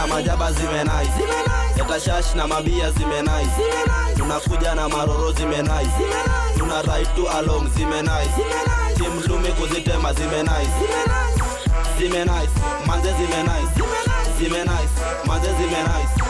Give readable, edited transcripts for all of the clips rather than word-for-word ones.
na majaba Zimenice. Leta shash na mabia Zimenice. Tunakuja na maroro Zimenice. Tuna ride to along Zimenice. Team Lumi kuzitema Zimenice. Zimenice, manze Zimenice. Zimenice, manze Zimenice.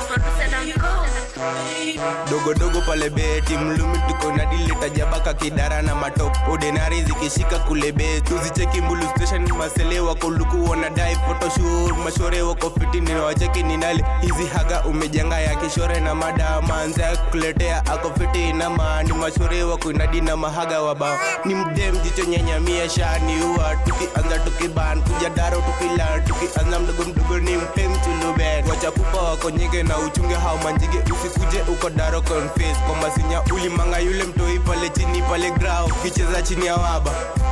Dogo dogo pale beti mlumi tuko na dileta jabaka kidara na matop ordinary zikishika kule be tuzicheki mbulu station masele wako luku wanadai photoshoot mashore wako fiti ni wacheki ninali hizi haga umejanga ya kishore na madama nza kuletea ako fiti na mani mashore wako inadi na mahaga wabao ni mdem jicho nyanyamia shani huwa tukianza tukiban kuja daro tukila tukianza mdogo ni mtem chulubet wacha kupa wako nyege na uchunge hao manjige usikuje uko daro confess kwa masinya ulimanga yule mtoi pale chini pale grau kicheza chini ya waba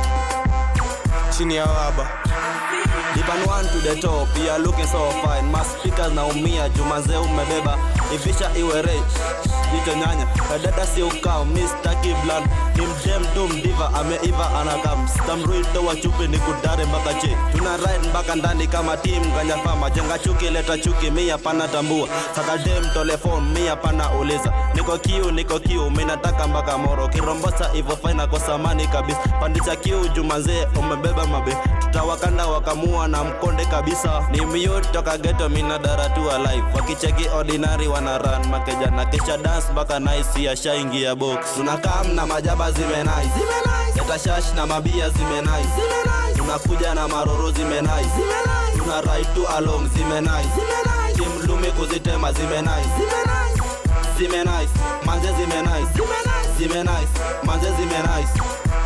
Dipan one to the top, you are looking so fine. Mas speakers na umia, jumanze umebeba Ifisha iwe rich, jicho nyanya kadada si ukao, Mr. Kiblan Nimjem tum diva, ameiva anakam Stamruito wa chupi ni kudare mbaka che Tuna ride mbaka ndani kama team Ganya fama, jenga chuki, leta chuki Mia pana tambua, saka dem telefone Mia pana uliza, niko kiu Minataka mbaka moro, kirombosa ivo faina kosa mani kabisa Pandisha kiu jumanze, umebeba mabe Tutawakanda wakamua na mkonde kabisa Ni mute toka ghetto mina dara tu alive Wakicheki ordinary wana run makeja na kisha dance baka nice ya shaingi ya box Tunakam na majaba Zimenice. Leta shash na mabia Zimenice. Tunakuja na maroro Zimenice. Tuna ride to along Zimenice. Team Lumi kuzitema Zimenice. Zimenice, manze Zimenice. Zimenice, manze Zimenice.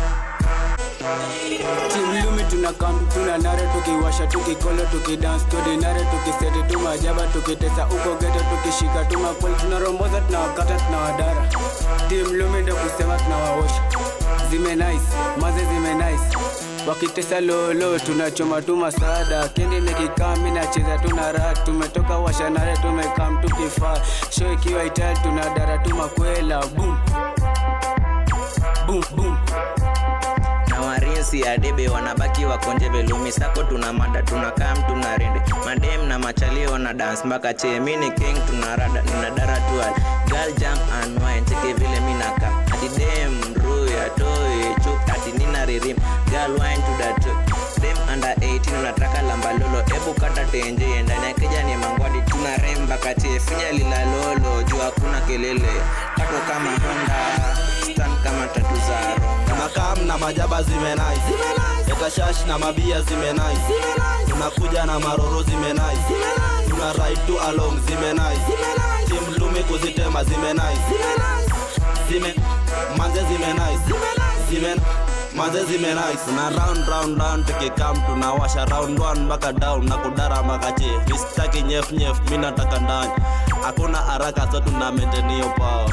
Team Lumi tunakam tunanare tukiwasha tukikolo tukidance tudinare tukiseti tumajaba tukitesa uko ghetto tukishika tumakweli tunaromboza tunawakata tunawadara Team Lumi ndo kusema tunawawosha Zimenice, maze Zimenice wakitesa lolo tunachoma tumasada kendi nikikami nacheza tunara tumetoka washanare tumekam tukifaa show ikiwa itali tunadara tumakwela boom boom boom Warinsi ya debe wanabaki wakonjebe Lumi sako tunamada tunakam tunarende Madem na machali wana dance mbaka che Mini king tunarada ninadara tual Girl jump and wine cheke vile minaka Ati dem ruya toy chuk ati nina ririm Girl wine to that Dem under 18 unataka lamba lolo Ebu kata tenje ndani ya keja ni mangwadi Tunarem mbaka che finya lila lolo Jua kuna kelele Kato kama Honda Stand kama tatu za ronga Tunakam na majaba Zimenice. Leta shash na mabia Zimenice. Tunakuja na maroro Zimenice. Tuna ride to along Zimenice. Team Lumi kuzitema Zimenice. Manze Zimenice. Manze Zimenice. Tuna round tukikam tunawasha round 1 mpaka down na kudara makache Mistaki nyef mina taka ndani Hakuna haraka so tuna maintain hiyo power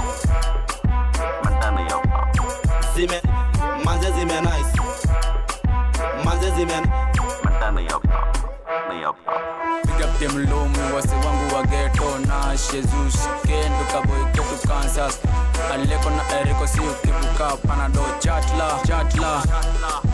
Manze Zimenice. Manze Zimenice. Big up Team Lumi wase wangu wa ghetto na Jesus Kendo kaboy ketu Kansas Aleko na Eriko siyo kibuka Panado chatla